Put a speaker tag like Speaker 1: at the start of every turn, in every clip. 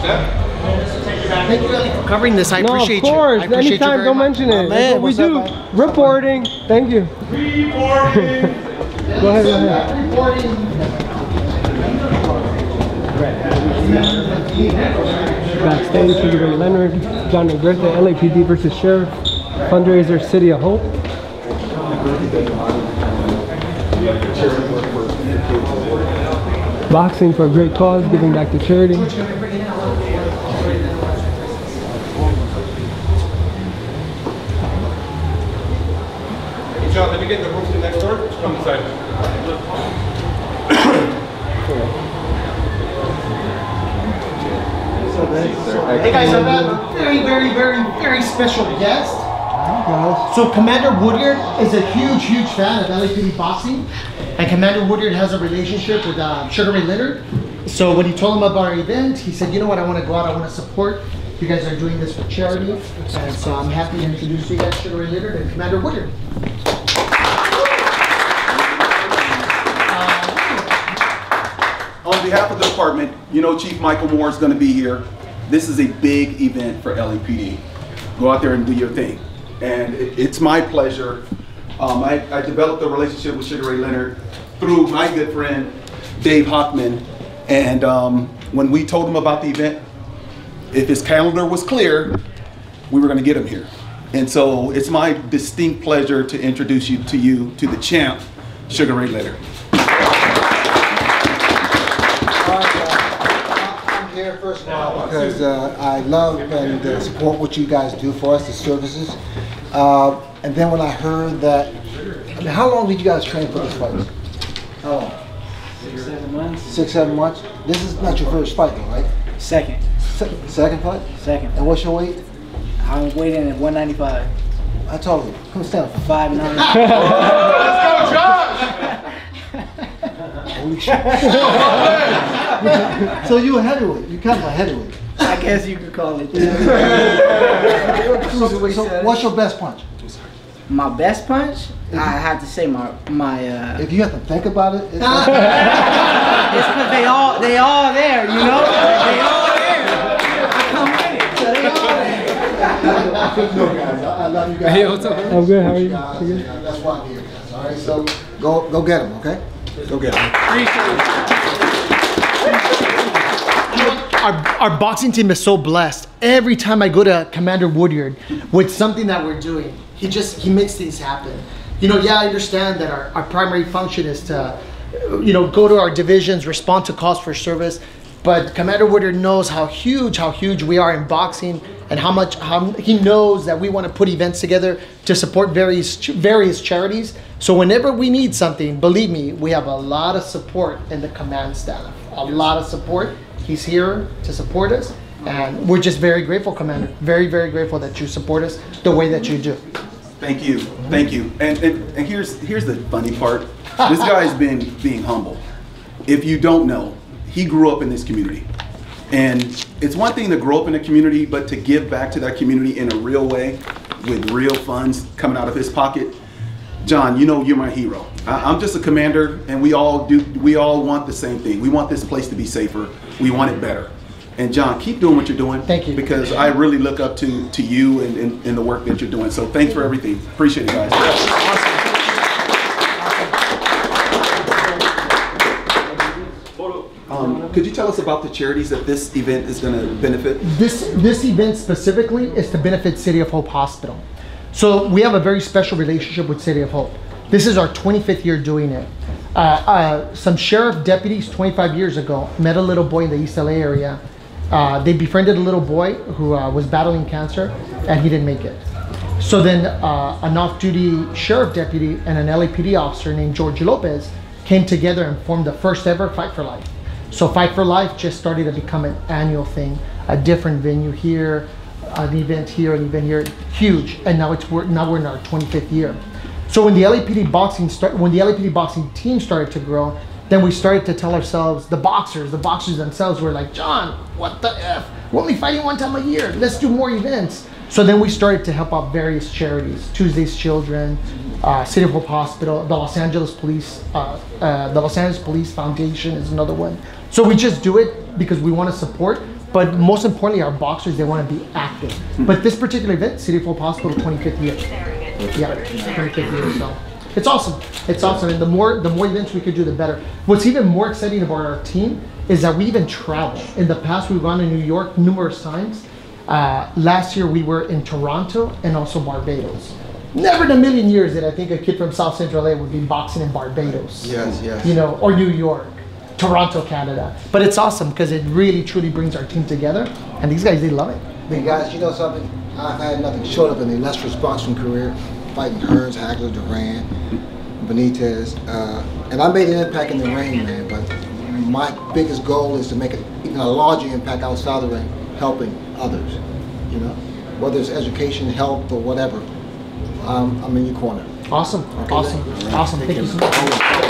Speaker 1: Thank you, Elie, for covering this. I appreciate you.
Speaker 2: Of course.
Speaker 1: I appreciate
Speaker 2: Anytime,
Speaker 1: you
Speaker 2: don't
Speaker 1: very
Speaker 2: mention it. That's what we do. Reporting. Thank you. Reporting. Go ahead, go ahead. Backstage, Sugar Ray Leonard, John and Garcia, LAPD versus Sheriff, fundraiser, City of Hope. Boxing for a great cause, giving back to charity.
Speaker 3: John, let me get the roof to next door. Just come inside.
Speaker 1: Hey guys, I have a very special guest. So Commander Woodyard is a huge fan of LAPD boxing, and Commander Woodyard has a relationship with Sugar Ray Leonard. So when he told him about our event, he said, you know what, I want to go out, I want to support. You guys are doing this for charity, and so I'm happy to introduce you guys, Sugar Ray Leonard and Commander Woodyard.
Speaker 4: On behalf of the department, you know Chief Michael Moore is going to be here. This is a big event for LAPD. Go out there and do your thing. And it's my pleasure. I developed a relationship with Sugar Ray Leonard through my good friend, Dave Hockman. And when we told him about the event, if his calendar was clear, we were going to get him here. And so it's my distinct pleasure to introduce you to the champ, Sugar Ray Leonard.
Speaker 5: I'm here first of all because I love and support what you guys do for us, the services. And then when I heard that, how long did you guys train for this fight?
Speaker 6: Oh, 6-7 months.
Speaker 5: 6-7 months? This is not your first fight though, right?
Speaker 6: Second.
Speaker 5: Second fight?
Speaker 6: Second.
Speaker 5: And what's your weight?
Speaker 6: I'm weighing at 195.
Speaker 5: I told you. Come stand up.
Speaker 6: 5'9".
Speaker 3: Let's go, Josh!
Speaker 5: Holy shit. So you a heavyweight. You kind of a heavyweight.
Speaker 6: I guess you could call it.
Speaker 5: So what's your best punch?
Speaker 6: My best punch? I have to say my
Speaker 5: if you have to think about it, it's
Speaker 6: because they all there, you know? They all there. I come with it. So they all there.
Speaker 5: No, guys, I love you guys.
Speaker 2: Hey, what's up? I'm good. How are you?
Speaker 5: That's why I'm here, guys. All right, so go get them, okay? Go get them.
Speaker 1: Our boxing team is so blessed. Every time I go to Commander Woodyard with something that we're doing, he makes things happen. You know, yeah, I understand that our primary function is to, you know, go to our divisions, respond to calls for service. But Commander Woodyard knows how huge we are in boxing, and how he knows that we want to put events together to support various charities. So whenever we need something, believe me, we have a lot of support in the command staff. A lot of support. He's here to support us, and we're just very grateful, Commander. Very grateful that you support us the way that you do.
Speaker 4: Thank you, thank you. And here's the funny part. This guy's been being humble. If you don't know, he grew up in this community. And it's one thing to grow up in a community, but to give back to that community in a real way, with real funds coming out of his pocket. John, you know you're my hero. I'm just a commander, and we all want the same thing. We want this place to be safer. We want it better. And John, keep doing what you're doing.
Speaker 1: Thank you.
Speaker 4: Because I really look up to you and the work that you're doing. So thanks for everything. Appreciate it, guys. Could you tell us about the charities that this event is going to benefit?
Speaker 1: This event specifically is to benefit City of Hope Hospital. So we have a very special relationship with City of Hope. This is our 25th year doing it. Some sheriff deputies 25 years ago met a little boy in the East LA area. They befriended a little boy who was battling cancer, and he didn't make it. So then an off-duty sheriff deputy and an LAPD officer named George Lopez came together and formed the first ever Fight for Life. So Fight for Life just started to become an annual thing, a different venue here, an event here, huge, and now we're in our 25th year. So when the LAPD boxing team started to grow, then we started to tell ourselves, the boxers themselves were like, John, what the F? We're only fighting one time a year. Let's do more events. So then we started to help out various charities, Tuesday's Children, City of Hope Hospital, the Los Angeles Police Foundation is another one. So we just do it because we want to support, But most importantly, our boxers, they want to be active. But this particular event, City of Hope Hospital, 25th year. Yeah, 25th year. So it's awesome. It's awesome. And the more events we could do, the better. What's even more exciting about our team is that we even travel. In the past, we've gone to New York numerous times. Last year, we were in Toronto and also Barbados. Never in a million years did I think a kid from South Central LA would be boxing in Barbados.
Speaker 5: Yes, yes.
Speaker 1: You know, or New York, Toronto, Canada. But it's awesome because it really, truly brings our team together. And these guys, they love it.
Speaker 5: Hey guys, you know something? I've had nothing short of an illustrious boxing career, fighting Hearns, Hagler, Duran, Benitez, and I made an impact in the ring, man. But my biggest goal is to make even a larger impact outside the ring, helping others. You know, whether it's education, health, or whatever. I'm in your corner.
Speaker 1: Awesome,
Speaker 5: Okay,
Speaker 1: awesome, awesome. Thank you so much.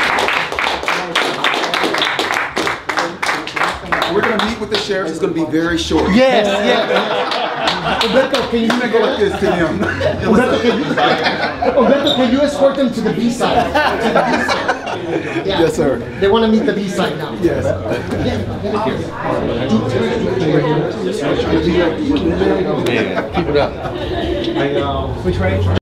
Speaker 4: We're going to meet with the sheriff. It's going to be very short.
Speaker 1: Yes, yes. Umberto, can you
Speaker 4: Go like this to him.
Speaker 1: Umberto, can you escort them to the B side? To the B side. Yeah.
Speaker 4: Yes, sir.
Speaker 1: They want to meet the B side now.
Speaker 4: Yes.
Speaker 3: Keep it up. Which way?